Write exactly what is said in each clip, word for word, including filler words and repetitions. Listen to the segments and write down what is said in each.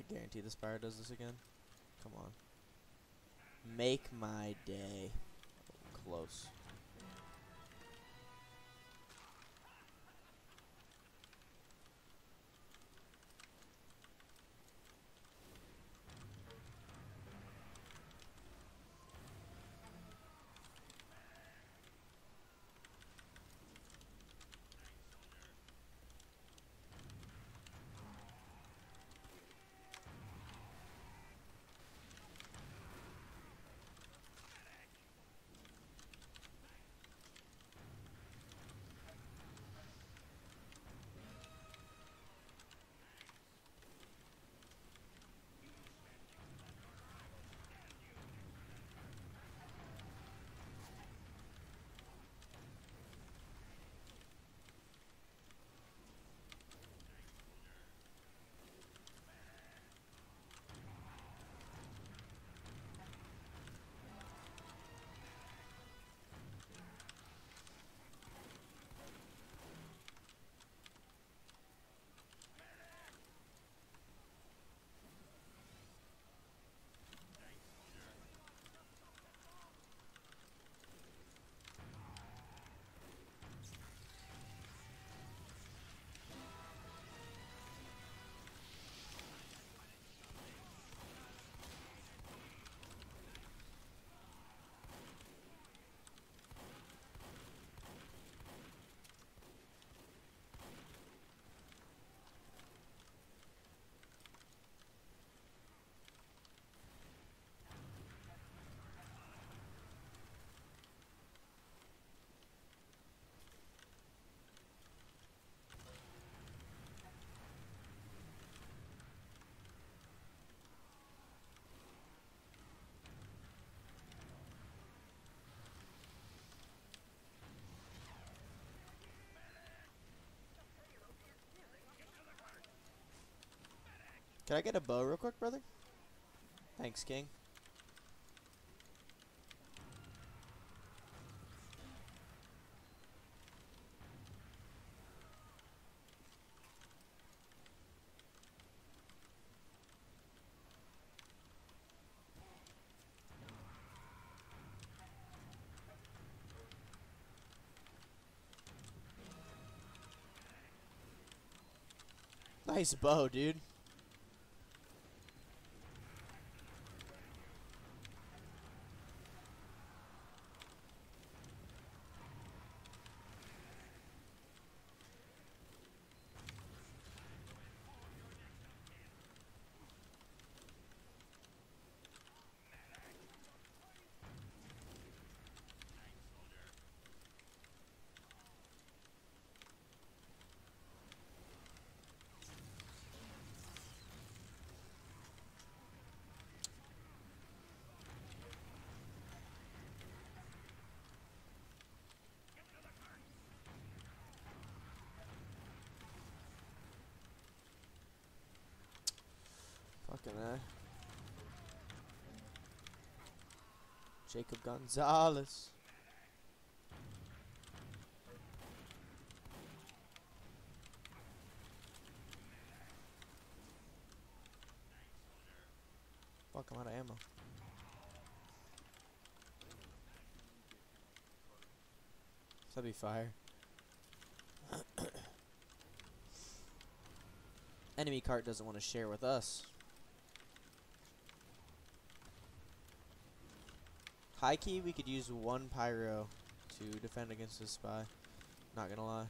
guarantee the Spire does this again. Come on. Make my day. Oh, close. Can I get a bow real quick, brother? Thanks, King. Nice bow, dude. Fucking uh. Jacob Gonzalez. Fuck, I'm out of ammo. That'd be fire. Enemy cart doesn't want to share with us. High key, we could use one pyro to defend against this spy. Not gonna lie.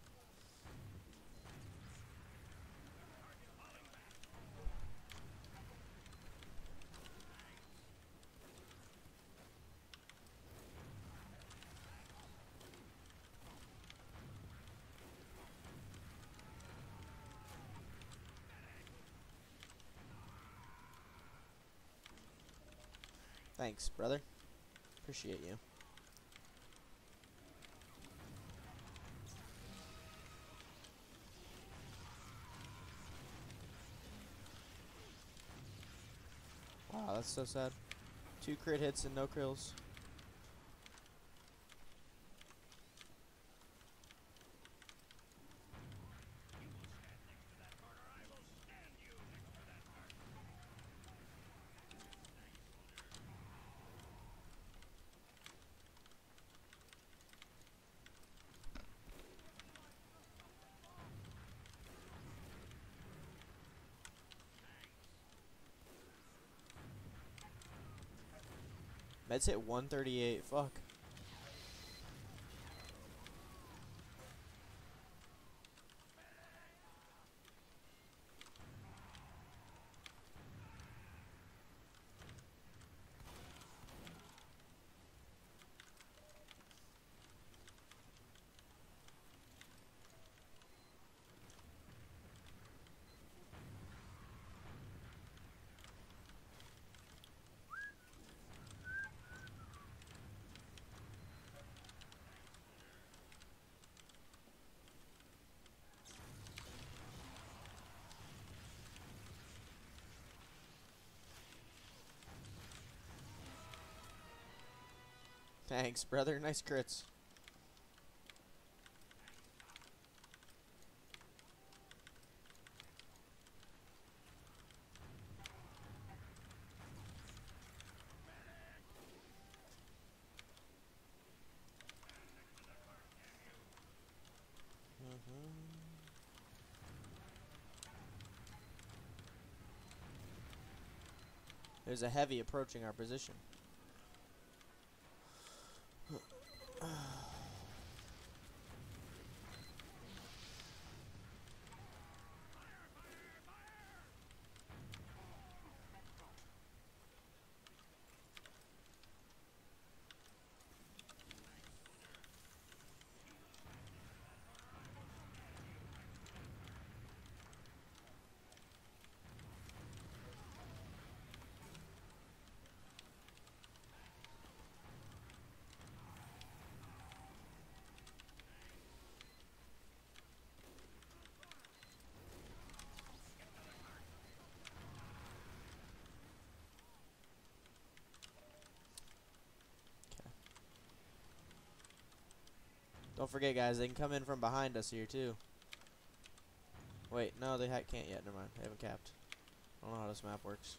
Thanks, brother. Appreciate you. Wow, that's so sad. Two crit hits and no kills. Meds hit one thirty-eight. Fuck. Thanks, brother. Nice crits. Mm-hmm. There's a heavy approaching our position. Don't forget, guys, they can come in from behind us here, too. Wait, no, they ha can't yet. Never mind. They haven't capped. I don't know how this map works.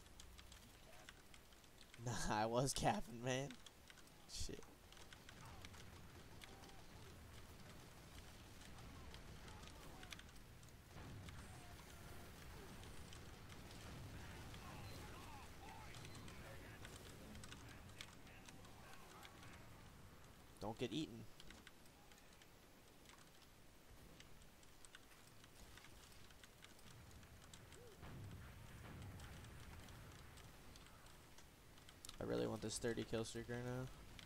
Nah, I was capping, man. Shit. Don't get eaten. I really want this thirty kill streak right now.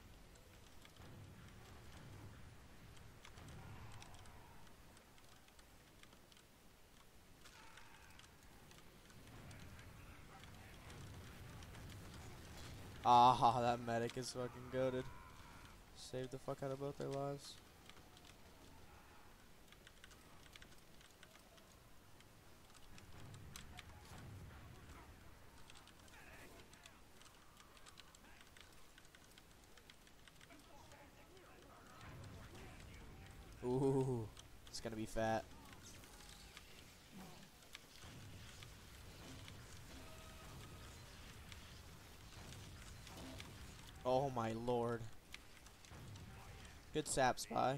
Ah, that medic is fucking goated. Saved the fuck out of both their lives. Ooh, it's gonna be fat. Oh my lord. Good sap spy.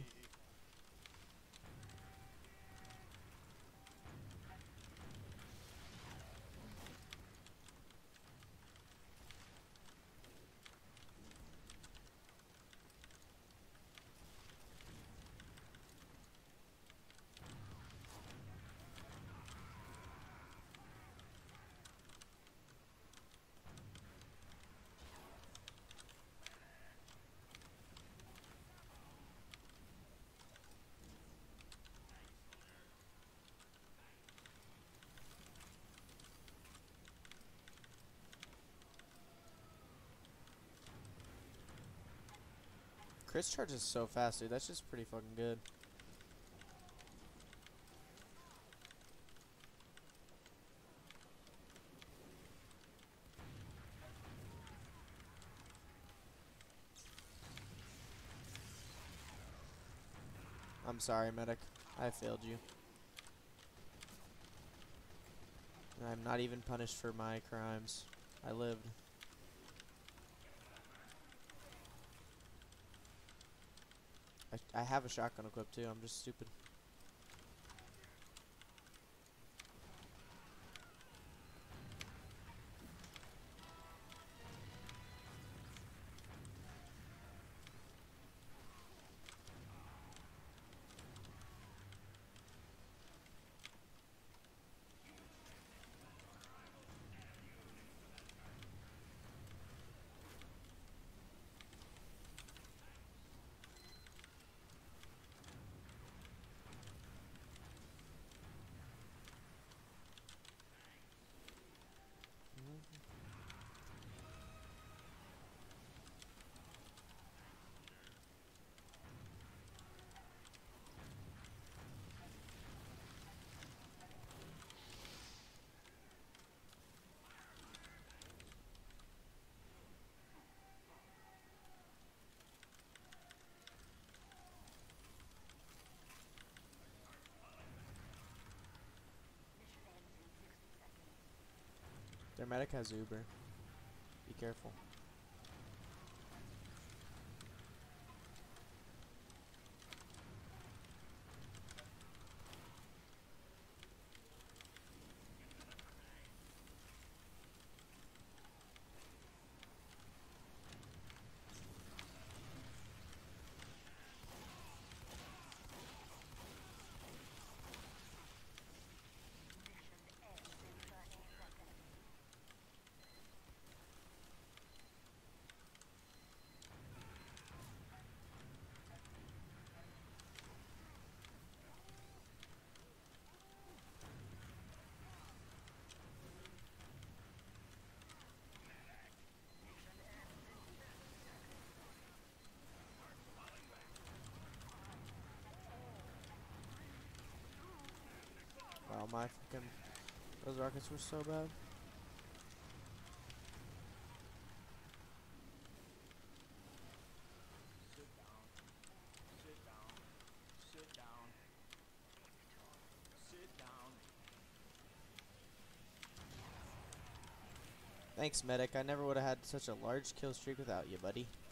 Chris charges so fast, dude. That's just pretty fucking good. I'm sorry, medic. I failed you. And I'm not even punished for my crimes. I lived. I, I have a shotgun equipped too. I'm just stupid. Their medic has Uber. Be careful. Wow, my fucking... Those rockets were so bad. Sit down. Sit down. Sit down. Sit down. Thanks, medic. I never would have had such a large kill streak without you, buddy.